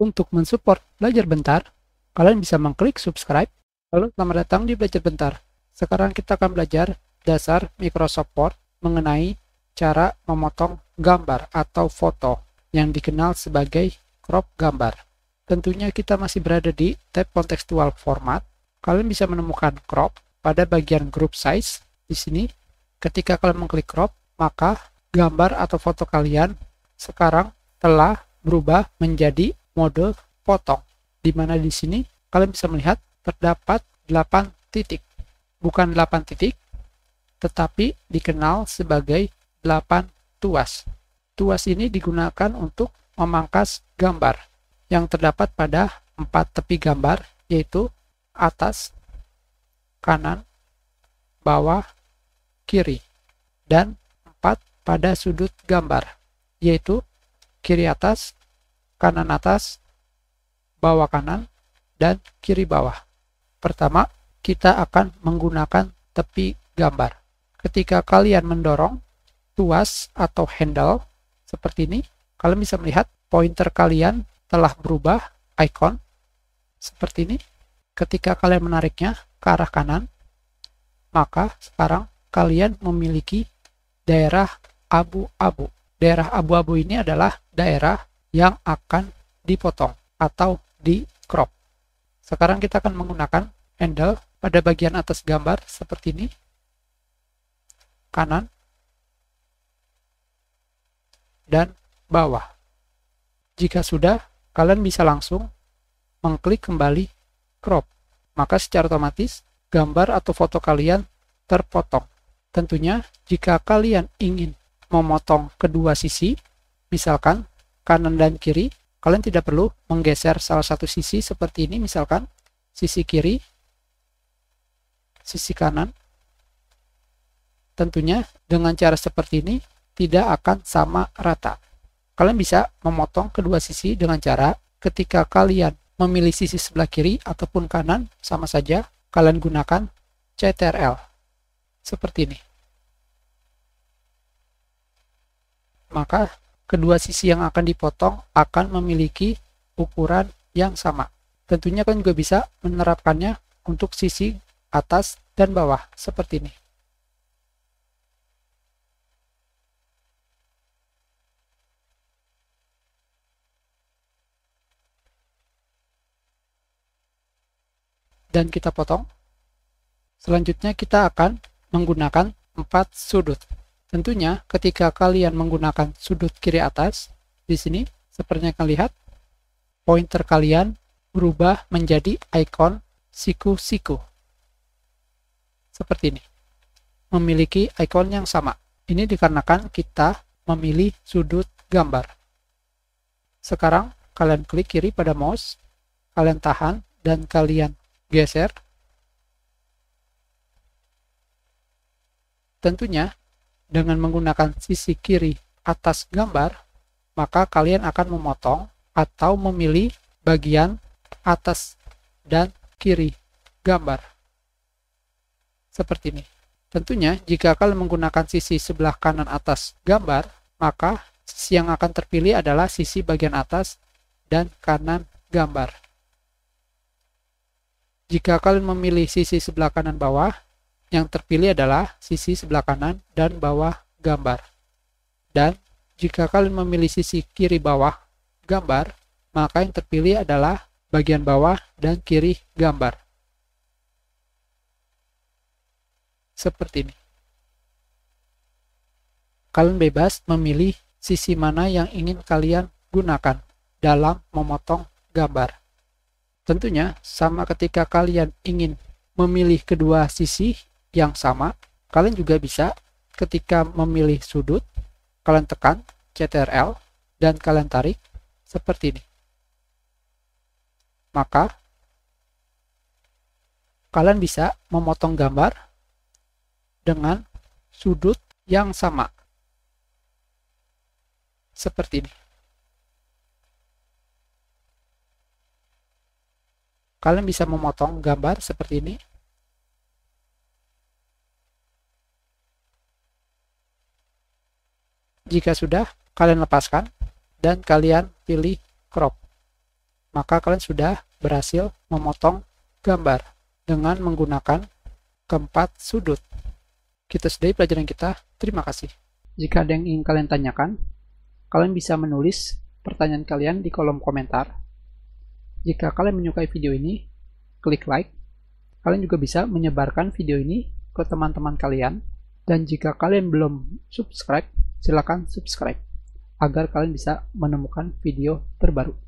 Untuk mensupport Belajar Bentar, kalian bisa mengklik subscribe. Halo, selamat datang di Belajar Bentar. Sekarang kita akan belajar dasar Microsoft Word mengenai cara memotong gambar atau foto yang dikenal sebagai crop gambar. Tentunya kita masih berada di tab contextual format. Kalian bisa menemukan crop pada bagian group size. Di sini, ketika kalian mengklik crop, maka gambar atau foto kalian sekarang telah berubah menjadi mode potong, di mana di sini kalian bisa melihat terdapat 8 titik. Bukan 8 titik, tetapi dikenal sebagai 8 tuas. Tuas ini digunakan untuk memangkas gambar yang terdapat pada 4 tepi gambar, yaitu atas, kanan, bawah, kiri, dan 4 pada sudut gambar, yaitu kiri atas, kanan atas, bawah kanan, dan kiri bawah. Pertama, kita akan menggunakan tepi gambar. Ketika kalian mendorong tuas atau handle seperti ini, kalian bisa melihat pointer kalian telah berubah icon seperti ini. Ketika kalian menariknya ke arah kanan, maka sekarang kalian memiliki daerah abu-abu. Daerah abu-abu ini adalah daerah yang akan dipotong atau di crop. Sekarang kita akan menggunakan handle pada bagian atas gambar seperti ini, kanan, dan bawah. Jika sudah, kalian bisa langsung mengklik kembali crop. Maka secara otomatis gambar atau foto kalian terpotong. Tentunya jika kalian ingin memotong kedua sisi, misalkan kanan dan kiri, kalian tidak perlu menggeser salah satu sisi seperti ini, misalkan sisi kiri, sisi kanan. Tentunya dengan cara seperti ini tidak akan sama rata. Kalian bisa memotong kedua sisi dengan cara ketika kalian memilih sisi sebelah kiri ataupun kanan, sama saja kalian gunakan CTRL seperti ini. Maka kedua sisi yang akan dipotong akan memiliki ukuran yang sama. Tentunya kalian juga bisa menerapkannya untuk sisi atas dan bawah seperti ini. Dan kita potong. Selanjutnya kita akan menggunakan 4 sudut. Tentunya ketika kalian menggunakan sudut kiri atas, di sini seperti yang kalian lihat, pointer kalian berubah menjadi ikon siku-siku. Seperti ini. Memiliki ikon yang sama. Ini dikarenakan kita memilih sudut gambar. Sekarang kalian klik kiri pada mouse, kalian tahan dan kalian geser. Tentunya dengan menggunakan sisi kiri atas gambar, maka kalian akan memotong atau memilih bagian atas dan kiri gambar. Seperti ini. Tentunya jika kalian menggunakan sisi sebelah kanan atas gambar, maka sisi yang akan terpilih adalah sisi bagian atas dan kanan gambar. Jika kalian memilih sisi sebelah kanan bawah, yang terpilih adalah sisi sebelah kanan dan bawah gambar. Dan jika kalian memilih sisi kiri bawah gambar, maka yang terpilih adalah bagian bawah dan kiri gambar. Seperti ini. Kalian bebas memilih sisi mana yang ingin kalian gunakan dalam memotong gambar. Tentunya sama ketika kalian ingin memilih kedua sisi yang sama, kalian juga bisa ketika memilih sudut, kalian tekan CTRL dan kalian tarik seperti ini. Maka kalian bisa memotong gambar dengan sudut yang sama. Seperti ini. Kalian bisa memotong gambar seperti ini. Jika sudah, kalian lepaskan dan kalian pilih crop. maka kalian sudah berhasil memotong gambar dengan menggunakan keempat sudut. Kita sudahi pelajaran kita. Terima kasih. Jika ada yang ingin kalian tanyakan, kalian bisa menulis pertanyaan kalian di kolom komentar. Jika kalian menyukai video ini, klik like. Kalian juga bisa menyebarkan video ini ke teman-teman kalian. Dan jika kalian belum subscribe, silakan subscribe agar kalian bisa menemukan video terbaru.